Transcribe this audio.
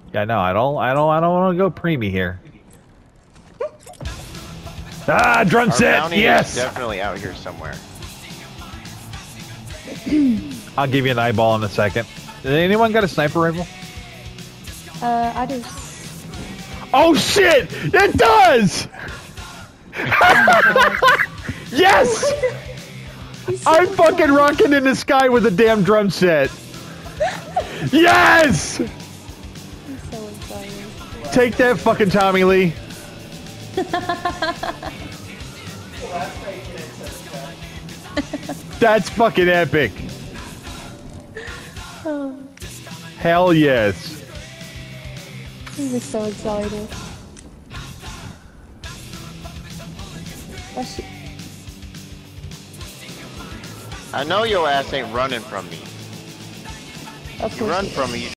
Yeah, no, I don't want to go preemie here. Ah, drum Our set. bounty Yes. is definitely out here somewhere. I'll give you an eyeball in a second. Anyone got a sniper rifle? I do. Oh shit! It does! Yes! I'm fucking rocking in the sky with a damn drum set. Yes! I'm so excited. Take that fucking Tommy Lee. That's fucking epic. Oh, Hell yes. he was so excited. Oh, shit. I know your ass ain't running from me. Of You course run he is. from me,